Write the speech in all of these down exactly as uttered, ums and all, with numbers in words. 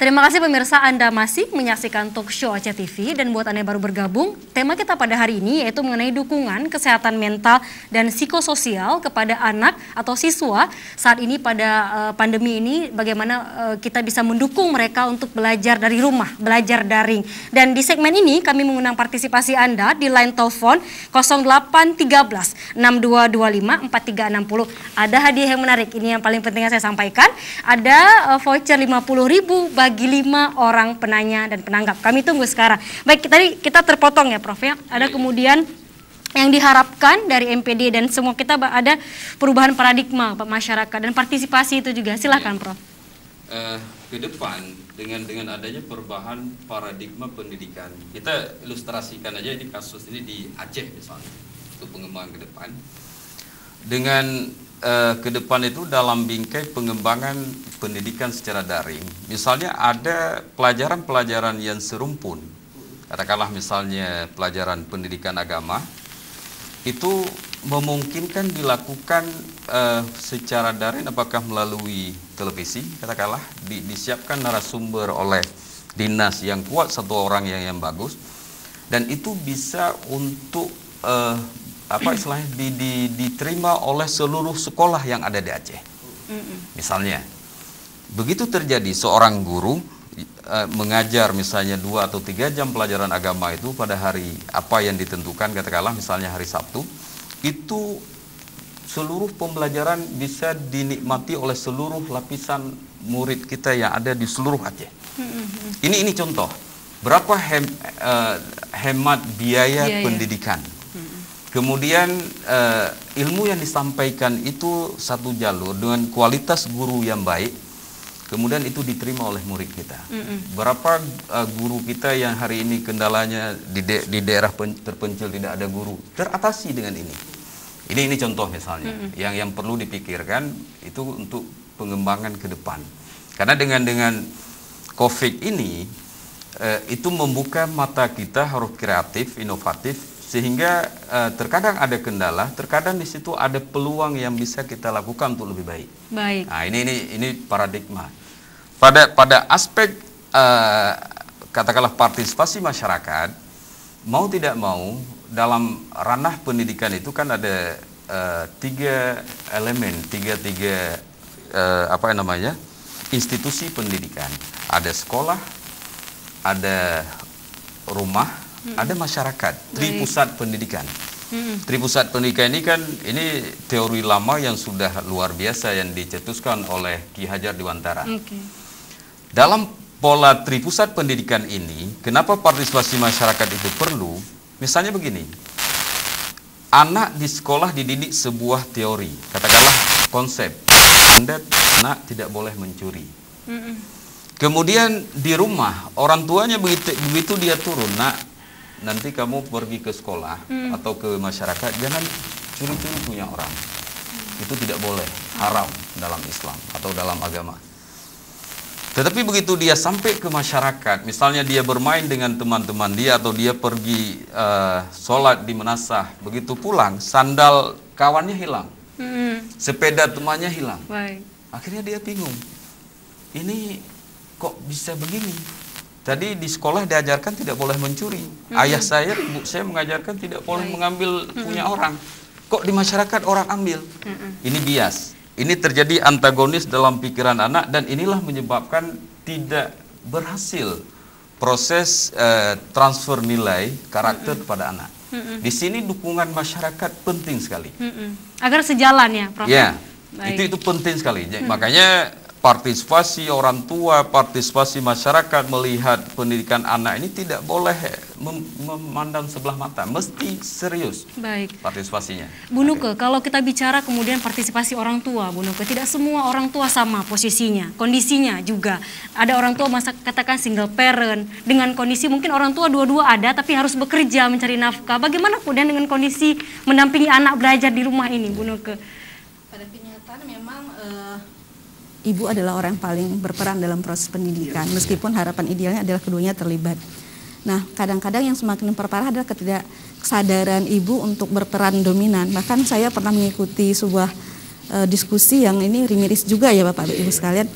Terima kasih pemirsa, Anda masih menyaksikan talk show Aceh T V, dan buat Anda yang baru bergabung, tema kita pada hari ini yaitu mengenai dukungan kesehatan mental dan psikososial kepada anak atau siswa saat ini pada uh, pandemi ini, bagaimana uh, kita bisa mendukung mereka untuk belajar dari rumah, belajar daring. Dan di segmen ini kami mengundang partisipasi Anda di line telepon nol delapan tiga belas enam dua dua lima empat tiga enam nol. Ada hadiah yang menarik, ini yang paling penting saya sampaikan. Ada uh, voucher lima puluh ribu bagi lima orang penanya dan penanggap. Kami tunggu sekarang. Baik, tadi kita terpotong ya Prof ya. Ada kemudian yang diharapkan dari M P D dan semua kita ada perubahan paradigma masyarakat dan partisipasi itu juga. Silakan Prof. Uh, ke depan dengan dengan adanya perubahan paradigma pendidikan, kita ilustrasikan aja ini kasus ini di Aceh misalnya untuk pengembangan ke depan. Dengan uh, ke depan itu dalam bingkai pengembangan pendidikan secara daring, misalnya ada pelajaran-pelajaran yang serumpun, katakanlah misalnya pelajaran pendidikan agama, itu memungkinkan dilakukan uh, secara daring, apakah melalui televisi, katakanlah di, disiapkan narasumber oleh dinas yang kuat, satu orang yang yang bagus, dan itu bisa untuk uh, apa istilahnya di, di, diterima oleh seluruh sekolah yang ada di Aceh. Misalnya, begitu terjadi seorang guru uh, mengajar misalnya dua atau tiga jam pelajaran agama itu pada hari apa yang ditentukan, katakanlah misalnya hari Sabtu, itu seluruh pembelajaran bisa dinikmati oleh seluruh lapisan murid kita yang ada di seluruh Aceh. Ini ini contoh berapa hem, uh, hemat biaya yeah, pendidikan. Yeah. Kemudian uh, ilmu yang disampaikan itu satu jalur dengan kualitas guru yang baik. Kemudian itu diterima oleh murid kita. Mm-mm. Berapa uh, guru kita yang hari ini kendalanya di, de di daerah terpencil tidak ada guru, teratasi dengan ini. Ini ini contoh misalnya. Mm-mm. yang yang perlu dipikirkan itu untuk pengembangan ke depan. Karena dengan dengan COVID ini uh, itu membuka mata kita harus kreatif, inovatif, sehingga uh, terkadang ada kendala, terkadang di situ ada peluang yang bisa kita lakukan untuk lebih baik. Baik. Nah, ini ini ini paradigma. Pada pada aspek uh, katakanlah partisipasi masyarakat, mau tidak mau dalam ranah pendidikan itu kan ada uh, tiga elemen, tiga tiga uh, apa namanya institusi pendidikan. Ada sekolah, ada rumah, hmm. ada masyarakat. Tri pusat pendidikan. Hmm. Tri pusat pendidikan ini kan ini teori lama yang sudah luar biasa yang dicetuskan oleh Ki Hajar Dewantara. Okay. Dalam pola tri pusat pendidikan ini, kenapa partisipasi masyarakat itu perlu? Misalnya begini, anak di sekolah dididik sebuah teori, katakanlah konsep, Anda anak tidak boleh mencuri. Mm-mm. Kemudian di rumah, orang tuanya begitu, begitu dia turun, nak, nanti kamu pergi ke sekolah mm. atau ke masyarakat, jangan curi-curi punya orang. Itu tidak boleh, haram dalam Islam atau dalam agama. Tetapi begitu dia sampai ke masyarakat, misalnya dia bermain dengan teman-teman dia atau dia pergi uh, sholat di Menasah, begitu pulang sandal kawannya hilang, hmm. sepeda temannya hilang. Baik. Akhirnya dia bingung, ini kok bisa begini? Tadi di sekolah diajarkan tidak boleh mencuri, hmm. ayah saya, ibu saya mengajarkan tidak boleh Baik. mengambil hmm. punya orang, kok di masyarakat orang ambil? Hmm. Ini bias. Ini terjadi antagonis dalam pikiran anak dan inilah menyebabkan tidak berhasil proses uh, transfer nilai karakter mm-mm. pada anak. Mm-mm. Di sini dukungan masyarakat penting sekali. Mm-mm. Agar sejalan ya, Prof. Ya, itu itu penting sekali. Mm-mm. Makanya partisipasi orang tua, partisipasi masyarakat melihat pendidikan anak ini tidak boleh mem memandang sebelah mata, mesti serius. Baik. Partisipasinya. Bu Nuke, okay. Kalau kita bicara kemudian partisipasi orang tua, Bu Nuke, tidak semua orang tua sama posisinya, kondisinya juga. Ada orang tua masa katakan single parent, dengan kondisi mungkin orang tua dua-dua ada, tapi harus bekerja mencari nafkah. Bagaimana kemudian dengan kondisi mendampingi anak belajar di rumah ini, Bu Nuke? Pada kenyataan memang uh... ibu adalah orang yang paling berperan dalam proses pendidikan, meskipun harapan idealnya adalah keduanya terlibat. Nah, kadang-kadang yang semakin memperparah adalah ketidaksadaran ibu untuk berperan dominan. Bahkan saya pernah mengikuti sebuah uh, diskusi yang ini miris juga ya Bapak Ibu sekalian,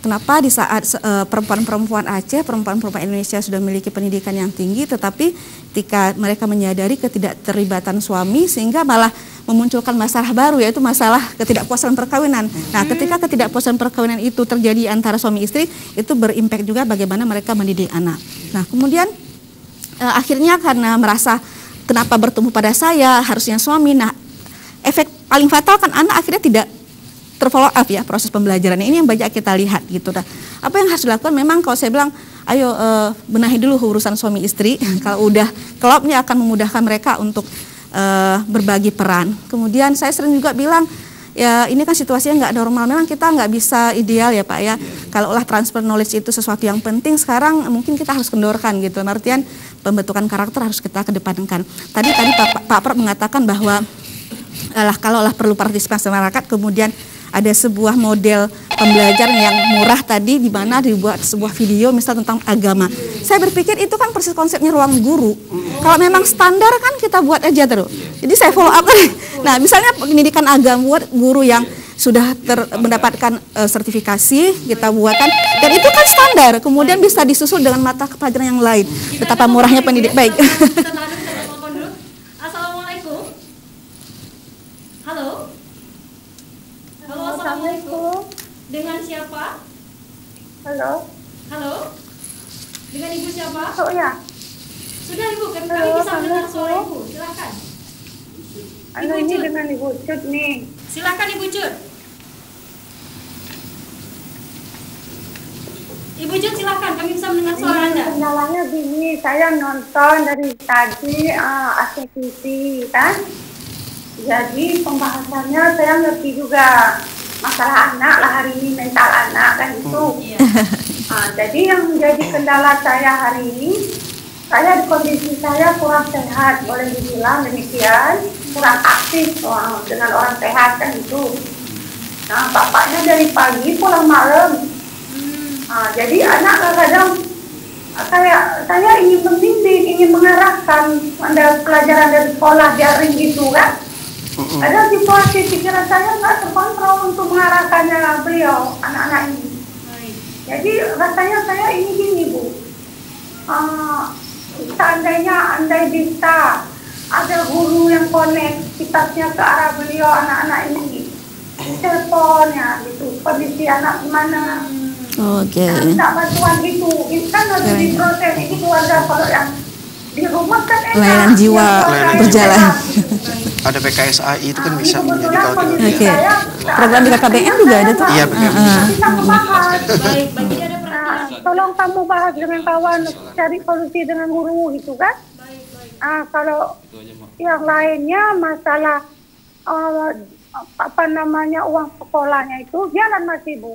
kenapa di saat uh, perempuan-perempuan Aceh, perempuan-perempuan Indonesia sudah memiliki pendidikan yang tinggi, tetapi ketika mereka menyadari ketidakterlibatan suami sehingga malah memunculkan masalah baru, yaitu masalah ketidakpuasan perkawinan. Nah, ketika ketidakpuasan perkawinan itu terjadi antara suami istri, itu berimpact juga bagaimana mereka mendidik anak. Nah, kemudian eh, akhirnya karena merasa kenapa bertumbuh pada saya, harusnya suami. Nah, efek paling fatal kan anak akhirnya tidak terfollow up ya proses pembelajarannya. Ini yang banyak kita lihat gitu. Nah, apa yang harus dilakukan? Memang kalau saya bilang, ayo eh, benahi dulu urusan suami istri. Kalau udah klopnya akan memudahkan mereka untuk Uh, berbagi peran. Kemudian saya sering juga bilang, ya ini kan situasinya nggak normal. Memang kita nggak bisa ideal ya Pak ya. Kalau olah transfer knowledge itu sesuatu yang penting, sekarang mungkin kita harus kendorkan gitu. Artian pembentukan karakter harus kita kedepankan. Tadi tadi Pak Pak Prof mengatakan bahwa lah kalau lah perlu partisipasi masyarakat, kemudian ada sebuah model pembelajaran yang murah tadi di mana dibuat sebuah video misal tentang agama. Saya berpikir itu kan persis konsepnya ruang guru. Kalau memang standar kan kita buat aja terus. Jadi saya follow up. Nah, misalnya pendidikan agama buat guru yang sudah ter, mendapatkan uh, sertifikasi kita buatkan, dan itu kan standar. Kemudian bisa disusul dengan mata pelajaran yang lain. Betapa murahnya pendidik. Baik. Assalamualaikum. Halo. Halo, Assalamualaikum. Dengan siapa? Halo. Halo. Dengan Ibu siapa? Oh ya. Sudah Ibu, kami Halo, bisa mendengar suara Assalamualaikum. Ibu. Silakan. Halo, Ibu ini Cut. dengan Ibu Cut nih. Silakan Ibu Cut. Ibu Cut silakan, kami bisa mendengar suara Ini Anda. kendalanya gini, saya nonton dari tadi uh, A C T V kan. Jadi pembahasannya saya ngerti juga masalah anak lah hari ini, mental anak kan itu. Iya. Nah, jadi yang menjadi kendala saya hari ini, saya di kondisi saya kurang sehat, boleh dibilang demikian, kurang aktif oh, dengan orang sehat kan itu. Nah, bapaknya dari pagi pulang malam. Nah, jadi anak kadang saya saya ingin membimbing, ingin mengarahkan ada pelajaran dari sekolah daring gitu kan. Ada situasi pikiran saya nggak terkontrol untuk mengarahkannya beliau anak-anak ini. Jadi rasanya saya ini gini Bu, uh, seandainya andai bisa ada guru yang koneksitasnya ke arah beliau anak-anak ini, telepon ya gitu, kondisi anak gimana, Oke. nah, minta bantuan gitu, itu kan harus Baik. diproses itu keluarga kalau yang di rumah kan enak. Layanan jiwa yang keluarga yang berjalan. enak, gitu. Ada P K S A I itu kan Nah, bisa ini menjadi kebetulan kalau kondisi Oke. saya, Program di K K B M juga ada tuh. Iya, betul. Heeh. Bisa membahas. Baik, bagi ada Nah, perhatian. tolong kamu bahas dengan kawan, cari solusi dengan guru gitu kan. Baik, baik. Ah, kalau Itu aja, Mak. yang lainnya masalah eh, apa namanya uang sekolahnya itu jalan masih Bu.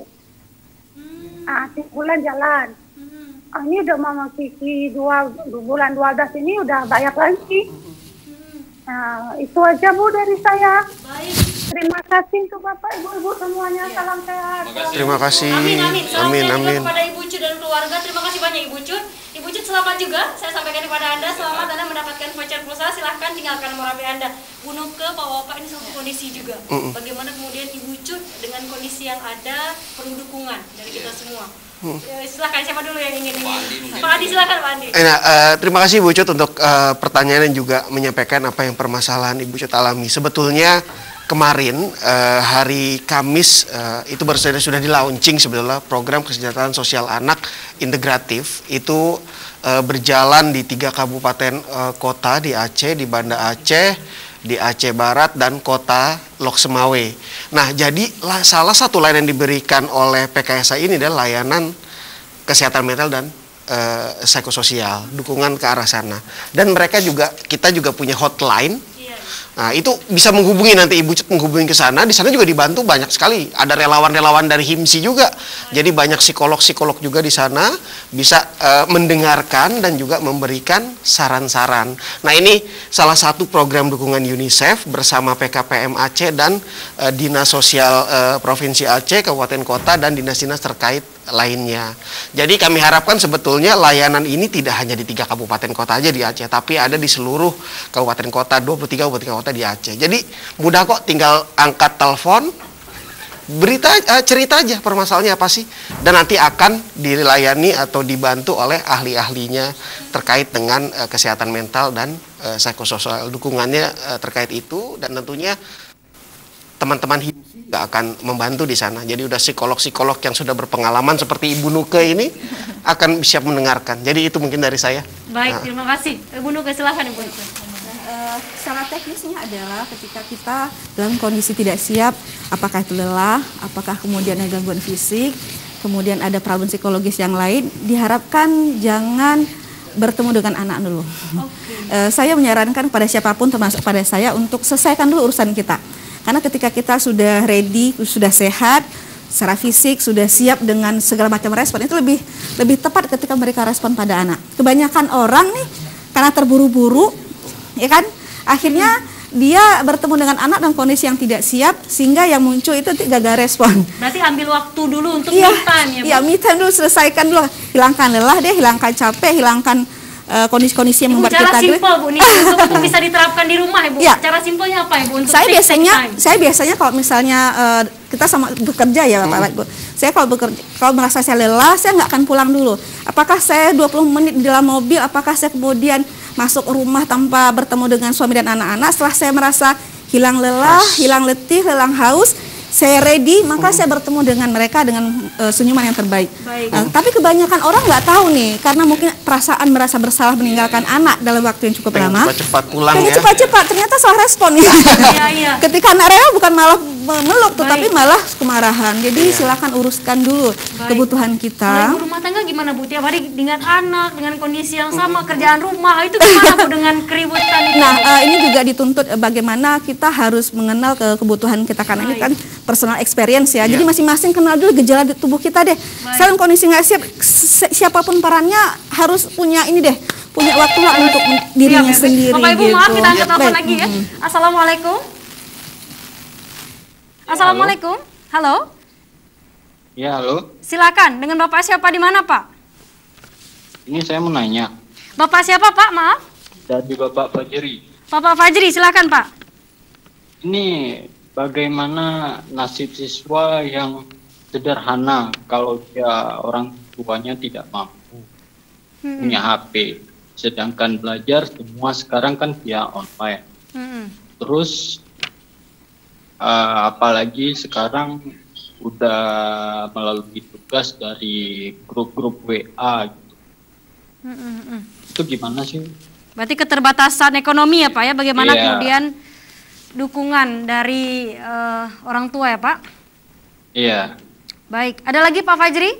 Ah, tiap bulan jalan. Ah, ini udah Mama Kiki dua, dua bulan dua belas ini udah bayar lagi. Nah, itu aja Bu dari saya. Baik. Terima kasih untuk Bapak Ibu-ibu semuanya. Salam sehat. Terima kasih. Terima kasih. Amin, amin. Salam Amin, sehat juga amin. kepada Ibu Cut dan keluarga. Terima kasih banyak Ibu Cut. Ibu Cut selamat juga. Saya sampaikan kepada Anda. Selamat Anda mendapatkan voucher pulsa. Silahkan tinggalkan nomor H P Anda. Bu Nuke, Pak Wapa, ini satu kondisi juga. Bagaimana kemudian Ibu Cut dengan kondisi yang ada perlu dukungan dari kita semua. Ya, silahkan siapa dulu yang ingin Pak Andi mungkin. Pak Andi silakan Pak Andi. Eh, nah, eh, terima kasih Ibu Cut untuk eh, pertanyaan dan juga menyampaikan apa yang permasalahan Ibu Cut alami. Sebetulnya kemarin eh, hari Kamis eh, itu baru saja sudah di launching sebetulnya program kesejahteraan sosial anak integratif itu eh, berjalan di tiga kabupaten eh, kota di Aceh, di Banda Aceh, di Aceh Barat dan kota Lok Semawe. Nah, jadi lah, salah satu layanan yang diberikan oleh P K S A ini adalah layanan kesehatan mental dan eh, psikososial, dukungan ke arah sana. Dan mereka juga, kita juga punya hotline. Iya. Nah, itu bisa menghubungi nanti Ibu Cut menghubungi ke sana. Di sana juga dibantu banyak sekali. Ada relawan-relawan dari HIMSI juga. Jadi banyak psikolog-psikolog juga di sana bisa eh, mendengarkan dan juga memberikan saran-saran. Nah, ini salah satu program dukungan UNICEF bersama P K P M Aceh dan eh, Dinas Sosial eh, Provinsi Aceh, Kabupaten Kota dan dinas-dinas terkait lainnya. Jadi kami harapkan sebetulnya layanan ini tidak hanya di tiga kabupaten kota aja di Aceh, tapi ada di seluruh kabupaten kota, dua puluh tiga kabupaten kota di Aceh. Jadi mudah kok, tinggal angkat telepon, berita uh, cerita aja permasalahannya apa sih, dan nanti akan dilayani atau dibantu oleh ahli-ahlinya terkait dengan uh, kesehatan mental dan uh, psikososial, dukungannya uh, terkait itu, dan tentunya teman-teman HIMSI nggak akan membantu di sana. Jadi udah psikolog-psikolog yang sudah berpengalaman seperti Ibu Nuke ini akan siap mendengarkan. Jadi itu mungkin dari saya. Baik, nah. terima kasih. Ibu Nuke, silahkan Ibu Nuke. Uh, secara teknisnya adalah ketika kita dalam kondisi tidak siap, apakah itu lelah, apakah kemudian ada gangguan fisik, kemudian ada problem psikologis yang lain, diharapkan jangan bertemu dengan anak dulu. Okay. Uh, saya menyarankan pada siapapun termasuk pada saya untuk selesaikan dulu urusan kita. Karena ketika kita sudah ready, sudah sehat, secara fisik sudah siap dengan segala macam respon, itu lebih lebih tepat ketika mereka respon pada anak. Kebanyakan orang nih karena terburu-buru, ya kan, akhirnya dia bertemu dengan anak dalam kondisi yang tidak siap, sehingga yang muncul itu gagal respon. Berarti ambil waktu dulu untuk iya, me time ya Bu? Iya, me time dulu, selesaikan dulu, hilangkan lelah deh, hilangkan capek, hilangkan kondisi-kondisi uh, yang membuat cara kita simpel Bu nih untuk, untuk bisa diterapkan di rumah Ibu. Ya. Cara simpelnya apa Ibu? Untuk saya biasanya saya biasanya kalau misalnya uh, kita sama bekerja ya Bapak Ibu. Saya kalau bekerja, kalau merasa saya lelah, saya nggak akan pulang dulu. Apakah saya dua puluh menit di dalam mobil, apakah saya kemudian masuk rumah tanpa bertemu dengan suami dan anak-anak, setelah saya merasa hilang lelah, hilang letih, hilang haus, saya ready, maka saya bertemu dengan mereka dengan uh, senyuman yang terbaik. Uh, tapi kebanyakan orang nggak tahu nih, karena mungkin perasaan merasa bersalah meninggalkan anak dalam waktu yang cukup pengen lama. Cepat-cepat pulang pengen ya. cepat-cepat, ternyata salah respon ya. Iya, iya. Ketika anak rewel bukan malah memeluk, tetapi malah kemarahan. Jadi iya. silakan uruskan dulu Baik. kebutuhan kita. Kalau ibu rumah tangga gimana Bu? Tiap hari dengan anak, dengan kondisi yang sama, kerjaan rumah, itu gimana Bu dengan keributan itu? Nah, uh, ini juga dituntut uh, bagaimana kita harus mengenal ke kebutuhan kita, karena Baik. ini kan personal experience ya. Yeah. Jadi masing-masing kenal dulu gejala di tubuh kita deh. Dalam kondisi nggak siap, siapapun perannya harus punya ini deh, punya waktu lah untuk dirinya ya, sendiri. Bapak Ibu gitu. maaf, kita angkat telepon Baik. lagi ya. Mm-hmm. Assalamualaikum. Ya, Assalamualaikum. Halo. Ya, halo. Silakan. Dengan Bapak siapa, di mana Pak? Ini saya mau nanya. Bapak siapa Pak? Maaf. Dari Bapak Fajri. Bapak Fajri, silakan Pak. Ini bagaimana nasib siswa yang sederhana kalau dia orang tuanya tidak mampu hmm. punya H P, sedangkan belajar semua sekarang kan via online. Hmm. Terus uh, apalagi sekarang udah melalui tugas dari grup-grup W A gitu. Hmm. Itu gimana sih? Berarti keterbatasan ekonomi ya Pak ya, bagaimana yeah. kemudian dukungan dari uh, orang tua ya Pak? Iya. Baik, ada lagi Pak Fajri?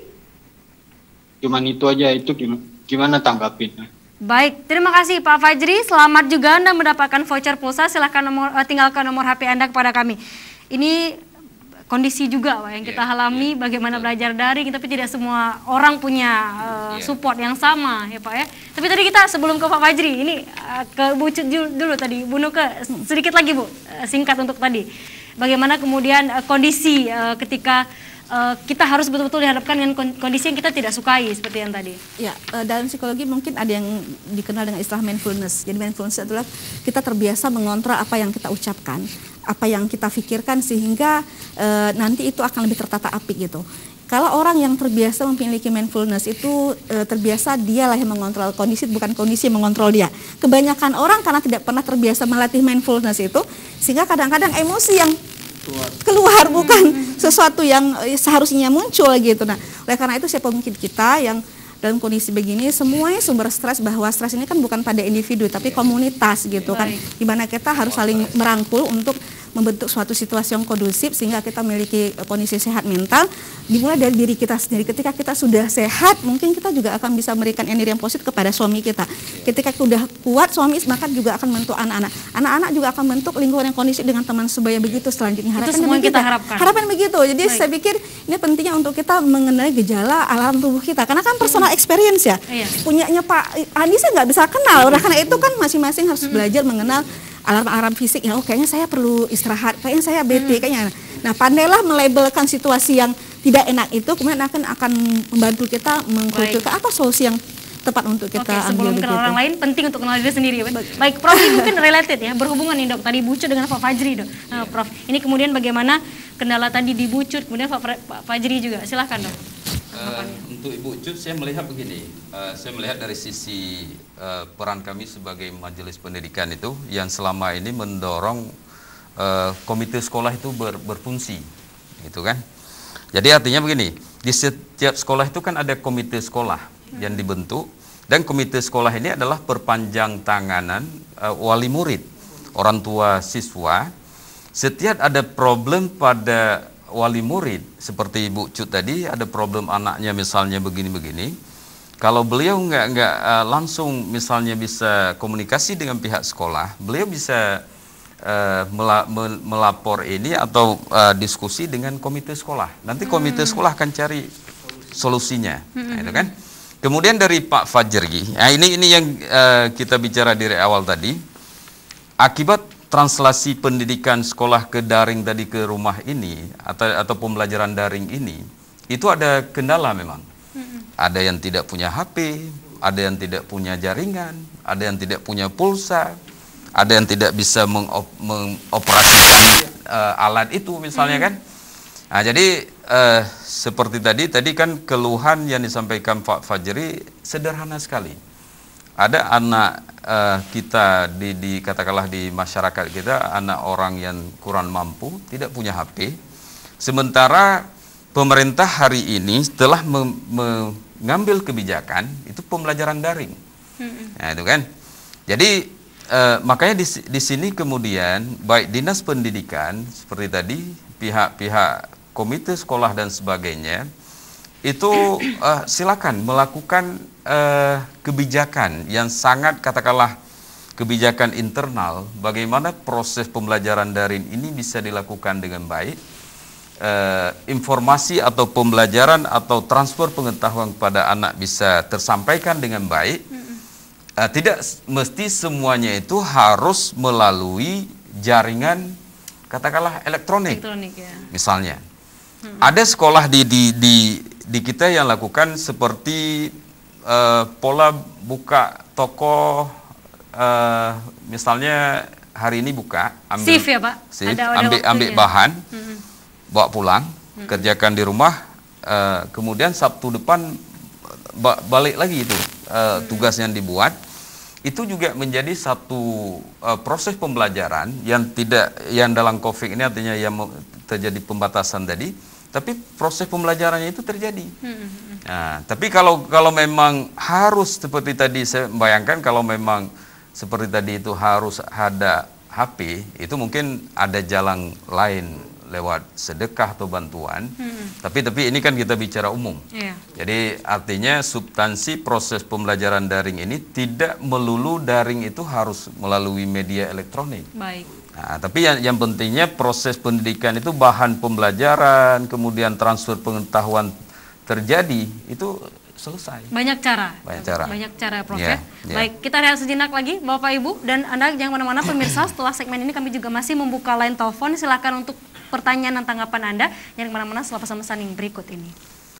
Cuman itu aja, itu gimana, gimana tanggapinnya? Baik, terima kasih Pak Fajri. Selamat juga Anda mendapatkan voucher pulsa. Silahkan nomor, uh, tinggalkan nomor H P Anda kepada kami. Ini kondisi juga Pak yang kita yeah, alami, yeah, bagaimana yeah. belajar daring, tapi tidak semua orang punya uh, yeah. support yang sama ya Pak ya. Tapi tadi kita sebelum ke Pak Fajri, ini uh, ke Bu Cut dulu tadi, Bu Nuke, sedikit lagi Bu, uh, singkat untuk tadi. Bagaimana kemudian uh, kondisi uh, ketika uh, kita harus betul-betul dihadapkan dengan kondisi yang kita tidak sukai seperti yang tadi. Ya, uh, dalam psikologi mungkin ada yang dikenal dengan istilah mindfulness. Jadi mindfulness adalah kita terbiasa mengontrol apa yang kita ucapkan, apa yang kita pikirkan, sehingga uh, nanti itu akan lebih tertata apik gitu. Kalau orang yang terbiasa memiliki mindfulness itu e, terbiasa dialah yang mengontrol kondisi, bukan kondisi yang mengontrol dia. Kebanyakan orang karena tidak pernah terbiasa melatih mindfulness itu, sehingga kadang-kadang emosi yang keluar, keluar bukan sesuatu yang e, seharusnya muncul gitu. Nah, oleh karena itu siapa mungkin kita yang dalam kondisi begini semuanya sumber stres, bahwa stres ini kan bukan pada individu tapi komunitas gitu kan, dimana kita harus saling merangkul untuk membentuk suatu situasi yang kondusif sehingga kita memiliki kondisi sehat mental. Dimulai dari diri kita sendiri. Ketika kita sudah sehat, mungkin kita juga akan bisa memberikan energi yang positif kepada suami kita. Ketika sudah kuat suami, maka juga akan membentuk anak-anak. Anak-anak juga akan membentuk lingkungan yang kondusif dengan teman sebaya begitu selanjutnya. Harapan itu semua yang kita harapkan. Harapan begitu. Jadi Baik. saya pikir ini pentingnya untuk kita mengenali gejala alam tubuh kita. Karena kan personal experience ya. Iya. Punyanya Pak Andi saya nggak bisa kenal. Oleh karena itu kan masing-masing harus belajar mengenal alarm-alarm fisik. Ya, oh kayaknya saya perlu istirahat, kayaknya saya bete, kayaknya. Nah, pandailah melabelkan situasi yang tidak enak itu, kemudian akan akan membantu kita mengkulturkan apa solusi yang tepat untuk kita Oke, ambil. Sebelum kenal orang lain, penting untuk kenal diri sendiri. Baik, Baik Prof, ini mungkin related ya, berhubungan nih dok. Tadi Bucu dengan Pak Fajri dok. Nah, Prof, ini kemudian bagaimana kendala tadi di Bu Cut, kemudian Pak, Pak Fajri juga. Silahkan dong. Uh, untuk Ibu Cut, saya melihat begini, uh, saya melihat dari sisi uh, peran kami sebagai majelis pendidikan itu yang selama ini mendorong uh, komite sekolah itu ber, berfungsi, gitu kan? Jadi artinya begini, di setiap sekolah itu kan ada komite sekolah yang dibentuk, dan komite sekolah ini adalah perpanjang tanganan uh, wali murid, orang tua siswa. Setiap ada problem pada wali murid, seperti Ibu Cut tadi, ada problem anaknya misalnya begini-begini, kalau beliau nggak nggak uh, langsung misalnya bisa komunikasi dengan pihak sekolah, beliau bisa uh, mela melapor ini atau uh, diskusi dengan komite sekolah. Nanti komite hmm. sekolah akan cari solusinya, hmm. nah, itu kan. Kemudian dari Pak Fajri, nah ini ini yang uh, kita bicara dari awal tadi, akibat translasi pendidikan sekolah ke daring tadi ke rumah ini atau atau pembelajaran daring ini itu ada kendala memang. Mm-hmm. Ada yang tidak punya H P, ada yang tidak punya jaringan, ada yang tidak punya pulsa, ada yang tidak bisa mengop, mengoperasikan uh, alat itu misalnya mm-hmm. kan. Nah, jadi uh, seperti tadi tadi kan keluhan yang disampaikan Pak Fajri sederhana sekali. Ada anak uh, kita di, di katakanlah di masyarakat kita, anak orang yang kurang mampu, tidak punya H P. Sementara pemerintah hari ini telah me, mengambil kebijakan itu pembelajaran daring. Hmm. Nah, itu kan. Jadi uh, makanya di, di sini kemudian baik dinas pendidikan seperti tadi, pihak-pihak komite sekolah dan sebagainya itu uh, silakan melakukan uh, kebijakan yang sangat katakanlah kebijakan internal bagaimana proses pembelajaran daring ini bisa dilakukan dengan baik, uh, informasi atau pembelajaran atau transfer pengetahuan kepada anak bisa tersampaikan dengan baik. Uh, tidak mesti semuanya itu harus melalui jaringan katakanlah elektronik, elektronik ya. Misalnya hmm. ada sekolah di di di di kita yang lakukan seperti uh, pola buka toko, uh, misalnya hari ini buka, ambil shift ya Pak, shift, ada, ada ambil ambil bahan, hmm. bawa pulang, hmm. kerjakan di rumah, uh, kemudian Sabtu depan ba balik lagi itu uh, hmm. tugas yang dibuat. Itu juga menjadi satu uh, proses pembelajaran yang tidak yang dalam COVID ini artinya yang terjadi pembatasan tadi. Tapi proses pembelajarannya itu terjadi. Hmm. Nah, tapi kalau kalau memang harus seperti tadi saya bayangkan kalau memang seperti tadi itu harus ada H P, itu mungkin ada jalan lain lewat sedekah atau bantuan. Hmm. Tapi tapi ini kan kita bicara umum. Yeah. Jadi artinya substansi proses pembelajaran daring ini tidak melulu daring itu harus melalui media elektronik. Baik. Nah, tapi yang, yang pentingnya proses pendidikan itu bahan pembelajaran, kemudian transfer pengetahuan terjadi, itu selesai. Banyak cara. Banyak cara. Banyak cara, Prof. Yeah, yeah. Baik, kita rehat sejenak lagi, Bapak Ibu, dan Anda jangan mana-mana pemirsa. Setelah segmen ini kami juga masih membuka line telepon. Silakan untuk pertanyaan dan tanggapan Anda. Jangan kemana-mana setelah pesan-pesan yang berikut ini.